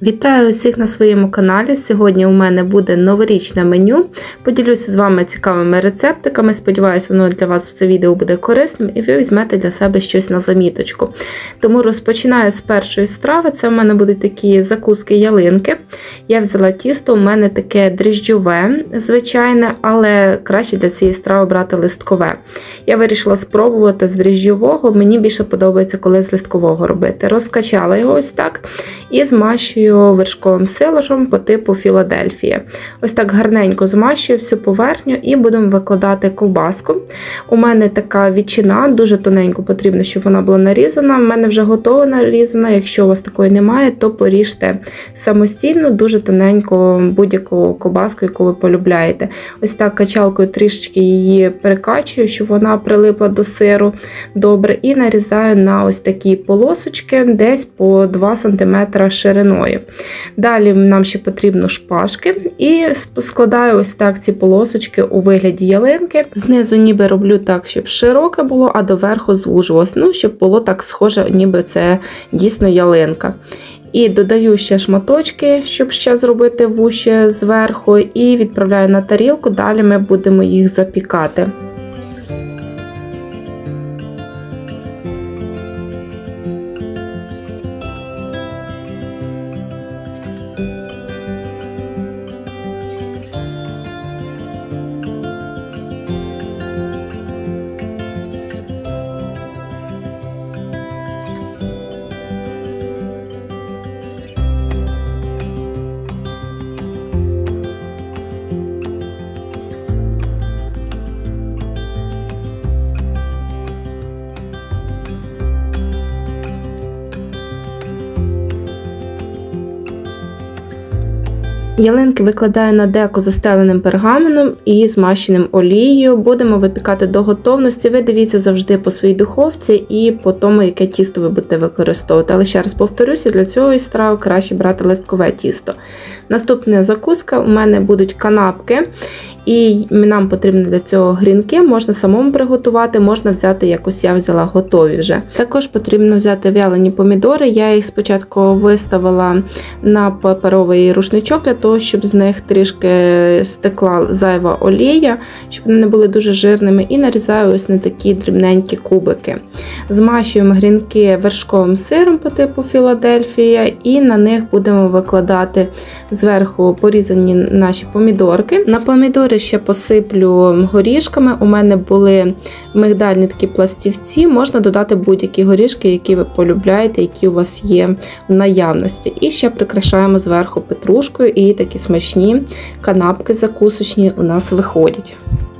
Вітаю усіх на своєму каналі. Сьогодні у мене буде новорічне меню. Поділюся з вами цікавими рецептиками. Сподіваюсь, воно для вас в це відео буде корисним і ви візьмете для себе щось на заміточку. Тому розпочинаю з першої страви. Це у мене будуть такі закуски ялинки. Я взяла тісто, у мене таке дріжджове, звичайне, але краще для цієї страви брати листкове. Я вирішила спробувати з дріжджового. Мені більше подобається, коли з листкового робити. Розкачала його ось так і змащую вершковим сиропом по типу Філадельфія. Ось так гарненько змащую всю поверхню і будемо викладати ковбаску. У мене така ветчина, дуже тоненько потрібно, щоб вона була нарізана. У мене вже готова нарізана, якщо у вас такої немає, то поріжте самостійно, дуже тоненько будь-яку ковбаску, яку ви полюбляєте. Ось так качалкою трішечки її перекачую, щоб вона прилипла до сиру добре, і нарізаю на ось такі полосочки, десь по 2 см шириною. Далі нам ще потрібно шпажки і складаю ось так ці полосочки у вигляді ялинки. Знизу ніби роблю так, щоб широке було, а доверху звужувалось, щоб було так схоже, ніби це дійсно ялинка. І додаю ще шматочки, щоб ще зробити вуще зверху, і відправляю на тарілку, далі ми будемо їх запікати. Ялинки викладаю на деко застеленим пергаменом і змащеним олією. Будемо випікати до готовності. Ви дивіться завжди по своїй духовці і по тому, яке тісто ви будете використовувати. Але ще раз повторюся, для цього страви краще брати листкове тісто. Наступна закуска у мене будуть канапки. І нам потрібно для цього грінки, можна самому приготувати, можна взяти, якось я взяла готові вже. Також потрібно взяти вялені помідори, я їх спочатку виставила на паперовий рушничок, для того, щоб з них трішки стекла зайва олія, щоб вони не були дуже жирними, і нарізаю ось на такі дрібненькі кубики. Змащуємо грінки вершковим сиром по типу Філадельфія, і на них будемо викладати зверху порізані наші помідорки. На помідори ще посиплю горішками. У мене були мигдальні такі пластівці, можна додати будь-які горішки, які ви полюбляєте, які у вас є в наявності. І ще прикрашаємо зверху петрушкою, і такі смачні канапки закусочні у нас виходять.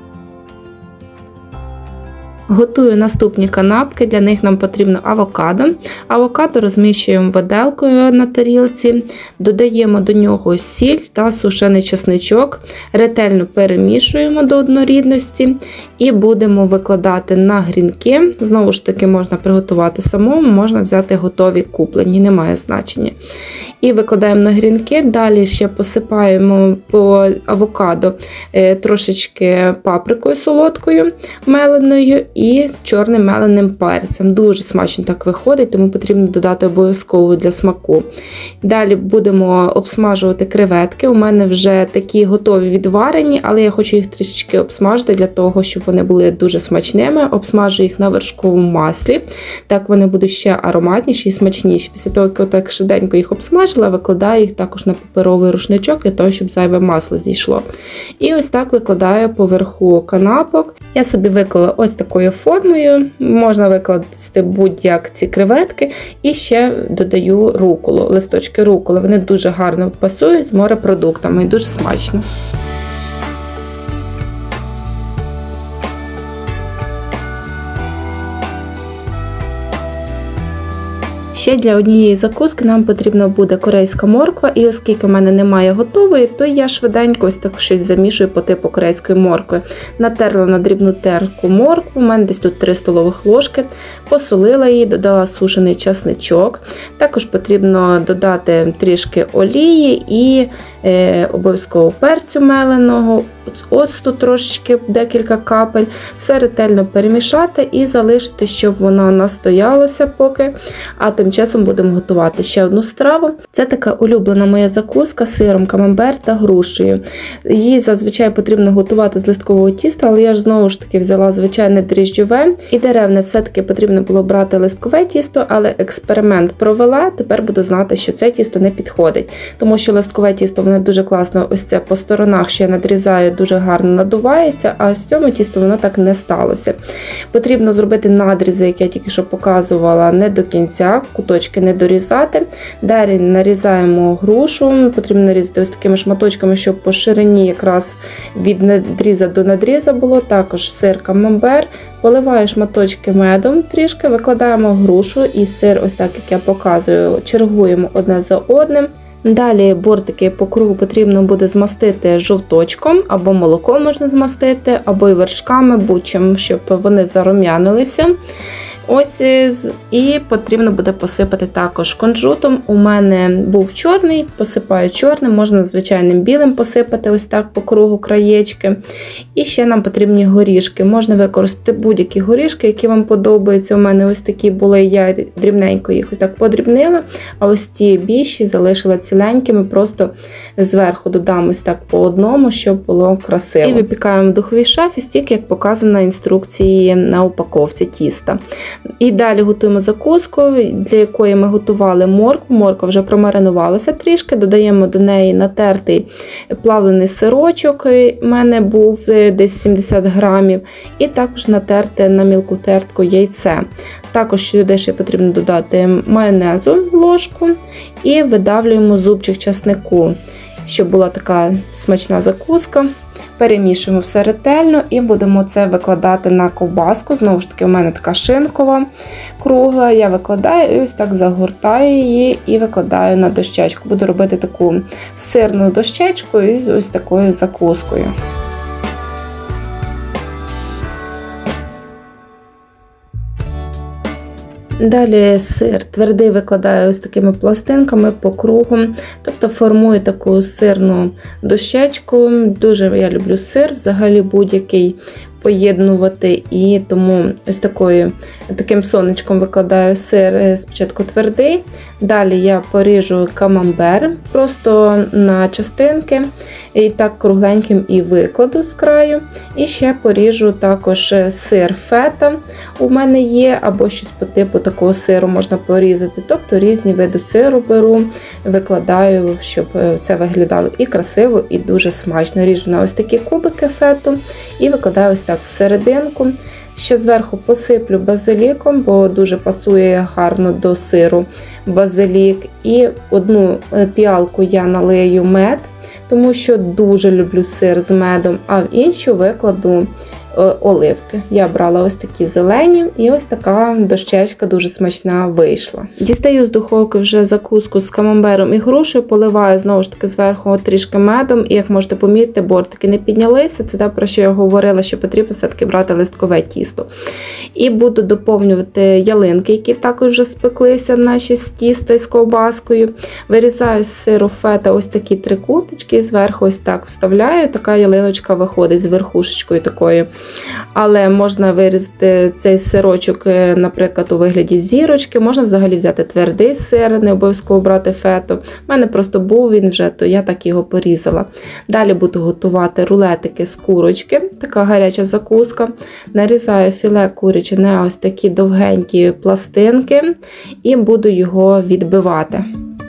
Готую наступні канапки, для них нам потрібно авокадо. Авокадо розміщуємо виделкою на тарілці, додаємо до нього сіль та сушений чесничок, ретельно перемішуємо до однорідності і будемо викладати на грінки. Знову ж таки, можна приготувати самому, можна взяти готові куплені, немає значення. І викладаємо на грінки, далі ще посипаємо по авокадо трошечки паприкою солодкою меленою і чорним меленим перцем. Дуже смачно так виходить, тому потрібно додати обов'язково для смаку. Далі будемо обсмажувати креветки. У мене вже такі готові відварені, але я хочу їх трішечки обсмажити для того, щоб вони були дуже смачними. Обсмажу їх на вершковому маслі. Так вони будуть ще ароматніші і смачніші. Після того, як я так швиденько їх обсмажила, викладаю їх також на паперовий рушничок, для того, щоб зайве масло зійшло. І ось так викладаю поверху канапок. Я собі виклала ось такою формою, можна викласти будь-як ці креветки, і ще додаю руколу, листочки руколи. Вони дуже гарно пасують з морепродуктами і дуже смачно. Ще для однієї закуски нам потрібна буде корейська морква, і оскільки в мене немає готової, то я швиденько ось так щось замішую по типу корейської моркви. Натерла на дрібну терку моркву, у мене десь тут 3 столових ложки, посолила її, додала сушений чесничок. Також потрібно додати трішки олії і обов'язково перцю меленого, оцту трошечки, декілька капель, все ретельно перемішати і залишити, щоб воно настоялося поки, а тим часом будемо готувати ще одну страву. Це така улюблена моя закуска з сиром камамбер та грушею. Її зазвичай потрібно готувати з листкового тіста, але я ж знову ж таки взяла звичайне дріжджове і деревне все-таки потрібно було брати листкове тісто, але експеримент провела, тепер буду знати, що це тісто не підходить, тому що листкове тісто воно дуже класно ось це по сторонах, що я надрізаю, дуже гарно надувається, а з цьому тісту воно так не сталося. Потрібно зробити надрізи, як я тільки що показувала, не до кінця, куточки не дорізати. Далі нарізаємо грушу, потрібно нарізати ось такими шматочками, щоб по ширині якраз від надріза до надріза було. Також сир камамбер, поливаю шматочки медом трішки, викладаємо грушу і сир, ось так як я показую, чергуємо одне за одним. Далі бортики по кругу потрібно буде змастити жовточком, або молоком можна змастити, або й вершками, будь-чим, щоб вони зарум'янилися. Ось, і потрібно буде посипати також кунжутом. У мене був чорний, посипаю чорним, можна звичайним білим посипати ось так по кругу краєчки. І ще нам потрібні горішки. Можна використати будь-які горішки, які вам подобаються. У мене ось такі були, я дрібненько їх ось так подрібнила, а ось ці більші залишила ціленькими, просто зверху додам ось так по одному, щоб було красиво. І випікаємо в духовій шафі стільки, як показано на інструкції на упаковці тіста. І далі готуємо закуску, для якої ми готували моркву. Морква вже промаринувалася трішки, додаємо до неї натертий плавлений сирочок, у мене був десь 70 грамів, і також натерте на мілку тертку яйце. Також сюди ще потрібно додати майонезу ложку і видавлюємо зубчик часнику, щоб була така смачна закуска. Перемішуємо все ретельно і будемо це викладати на ковбаску. Знову ж таки, у мене така шинкова кругла. Я викладаю і ось так загортаю її і викладаю на дощечку. Буду робити таку сирну дощечку із ось такою закускою. Далі сир твердий викладаю ось такими пластинками по кругу, тобто формую таку сирну дощечку. Дуже я люблю сир, взагалі будь-який поєднувати, і тому ось таким сонечком викладаю сир спочатку твердий. Далі я поріжу камамбер просто на частинки, і так кругленьким і викладу з краю. І ще поріжу також сир фета у мене є, або щось по типу такого сиру можна порізати. Тобто різні види сиру беру, викладаю, щоб це виглядало і красиво, і дуже смачно. Ріжу на ось такі кубики фету і викладаю ось так всерединку. Ще зверху посиплю базиліком, бо дуже пасує гарно до сиру базилік. І одну піалку я налию мед, тому що дуже люблю сир з медом, а в іншу викладу оливки. Я брала ось такі зелені, і ось така дощечка дуже смачна вийшла. Дістаю з духовки вже закуску з камамбером і грушею, поливаю знову ж таки зверху трішки медом, і як можете помітити, бортики не піднялися. Це те, про що я говорила, що потрібно все-таки брати листкове тісто. І буду доповнювати ялинки, які також вже спеклися наші з тіста з ковбаскою. Вирізаю з сиру фета ось такі трикуточки, і зверху ось так вставляю, така ялиночка виходить з верхушечкою такою. Але можна вирізати цей сирочок, наприклад, у вигляді зірочки, можна взагалі взяти твердий сир, не обов'язково брати фету. У мене просто був він вже, то я так його порізала. Далі буду готувати рулетики з курочки, така гаряча закуска. Нарізаю філе куряче на ось такі довгенькі пластинки і буду його відбивати.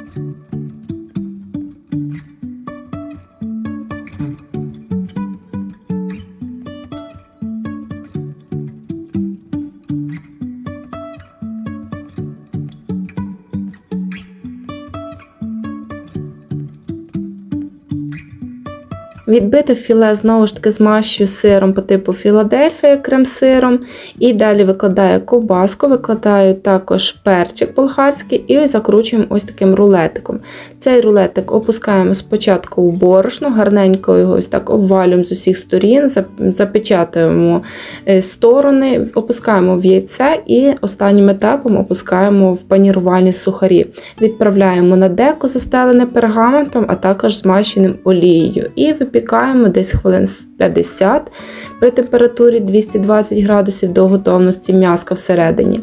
Відбите філе знову ж таки змащую сиром по типу Філадельфія, крем-сиром. І далі викладаю ковбаску, викладаю також перчик болгарський і закручуємо ось таким рулетиком. Цей рулетик опускаємо спочатку в борошно, гарненько його ось так обвалюємо з усіх сторін, запечатуємо сторони, опускаємо в яйце і останнім етапом опускаємо в панірувальні сухарі. Відправляємо на деко, застелене пергаментом, а також змащеним олією. І допікаємо десь хвилин 50 при температурі 220 градусів до готовності м'яска всередині.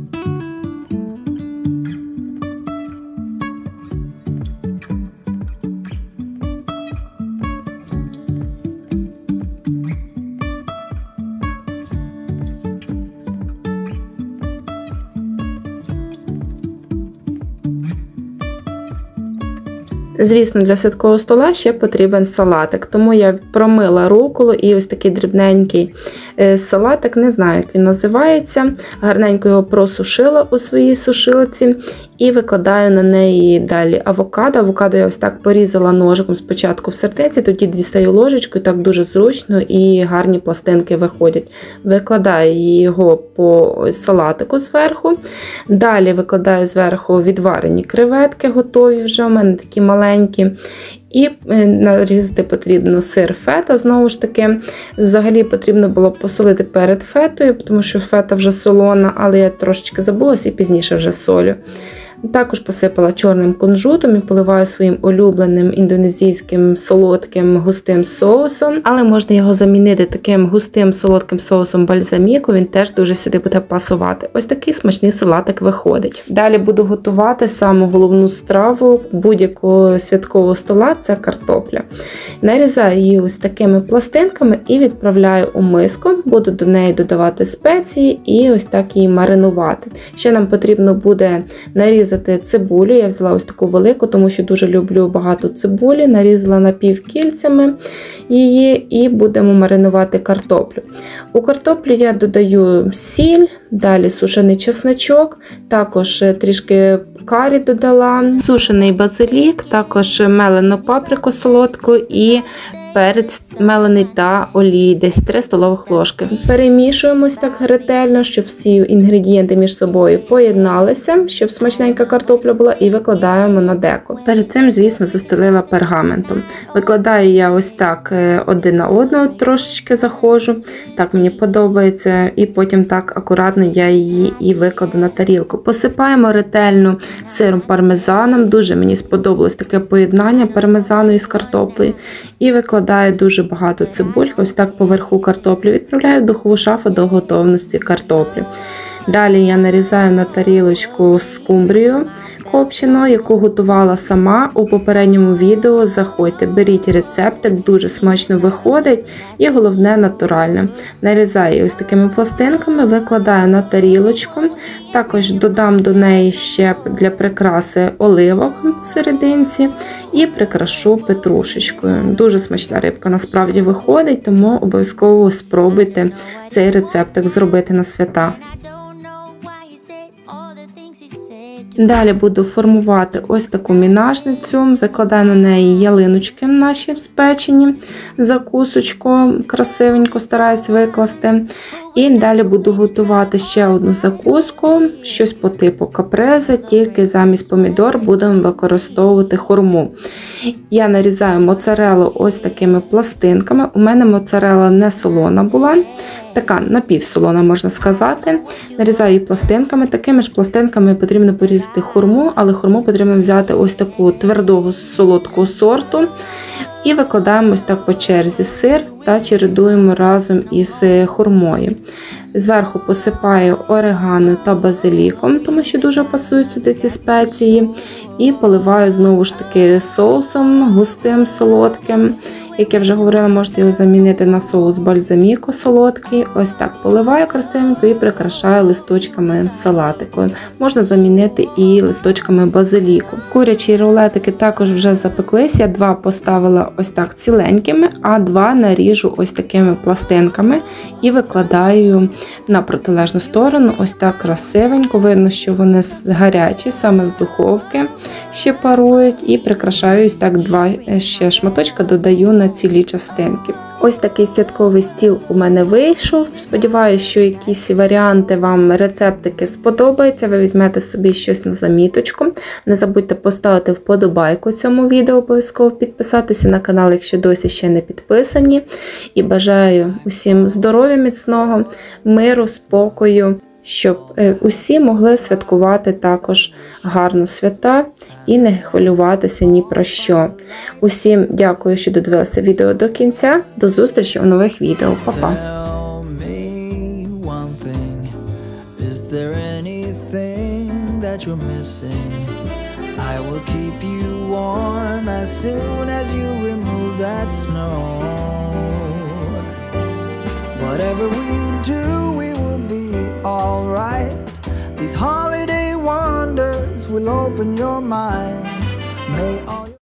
Звісно, для святкового стола ще потрібен салатик, тому я промила руколу і ось такий дрібненький салатик, не знаю, як він називається, гарненько його просушила у своїй сушилці і викладаю на неї далі авокадо. Авокадо я ось так порізала ножиком спочатку в сердиці, тоді дістаю ложечкою, так дуже зручно і гарні пластинки виходять. Викладаю його по салатику зверху, далі викладаю зверху відварені креветки, готові вже, у мене такі маленькі. І нарізати потрібно сир фета, знову ж таки. Взагалі потрібно було посолити перед фетою, тому що фета вже солона, але я трошечки забулася і пізніше вже солю. Також посипала чорним кунжутом і поливаю своїм улюбленим індонезійським солодким густим соусом. Але можна його замінити таким густим солодким соусом бальзаміко, він теж дуже сюди буде пасувати. Ось такий смачний салатик виходить. Далі буду готувати саму головну страву будь-якого святкового стола – це картопля. Нарізаю її ось такими пластинками і відправляю у миску. Буду до неї додавати спеції і ось так її маринувати. Ще нам потрібно буде нарізати цибулю, я взяла ось таку велику, тому що дуже люблю багато цибулі, нарізала напівкільцями її і будемо маринувати картоплю. У картоплю я додаю сіль, далі сушений чесночок, також трішки карі додала, сушений базилік, також мелену паприку солодку і перець мелений та олії, десь 3 столових ложки. Перемішуємо ось так ретельно, щоб всі інгредієнти між собою поєдналися, щоб смачненька картопля була, і викладаємо на деко. Перед цим, звісно, застелила пергаментом. Викладаю я ось так один на одного, трошечки заходжу, так мені подобається, і потім так акуратно я її і викладу на тарілку. Посипаємо ретельно сиром пармезаном, дуже мені сподобалось таке поєднання пармезану із картоплею, і викладаю дуже багато цибуль, ось так поверху картоплі, відправляю в духову шафу до готовності картоплі. Далі я нарізаю на тарілочку скумбрію копчену, яку готувала сама у попередньому відео. Заходьте, беріть рецептик, дуже смачно виходить і головне натуральне. Нарізаю ось такими пластинками, викладаю на тарілочку. Також додам до неї ще для прикраси оливок посерединці і прикрашу петрушечкою. Дуже смачна рибка насправді виходить, тому обов'язково спробуйте цей рецептик зробити на свята. Далі буду формувати ось таку мінажницю, викладаю на неї ялиночки наші спечені, закусочку красивенько стараюсь викласти. І далі буду готувати ще одну закуску, щось по типу капрезе, тільки замість помідор будемо використовувати хурму. Я нарізаю моцарелу ось такими пластинками. У мене моцарела не солона була, така напівсолона, можна сказати. Нарізаю її пластинками. Такими ж пластинками потрібно порізати хурму, але хурму потрібно взяти ось таку твердого солодкого сорту. І викладаємо ось так по черзі сир та чередуємо разом із хурмою. Зверху посипаю орегано та базиліком, тому що дуже пасують сюди ці спеції. І поливаю знову ж таки соусом густим, солодким. Як я вже говорила, можете його замінити на соус бальзаміко солодкий. Ось так поливаю красивенько і прикрашаю листочками салатику. Можна замінити і листочками базиліку. Курячі рулетики також вже запеклись. Я 2 поставила ось так ціленькими, а 2 наріжу ось такими пластинками і викладаю на протилежну сторону. Ось так красивенько. Видно, що вони гарячі, саме з духовки ще парують. І прикрашаю ось так 2 ще шматочка, додаю на цілі частинки. Ось такий святковий стіл у мене вийшов. Сподіваюся, що якісь варіанти вам, рецептики сподобаються. Ви візьмете собі щось на заміточку. Не забудьте поставити вподобайку цьому відео, обов'язково підписатися на канал, якщо досі ще не підписані. І бажаю усім здоров'я міцного, миру, спокою, щоб усі могли святкувати також гарно свята і не хвилюватися ні про що. Усім дякую, що додивилися відео до кінця. До зустрічі у нових відео. Па-па! I will keep you warm as soon as you remove that snow. Whatever we do, we will be alright. These holiday wonders will open your mind. May all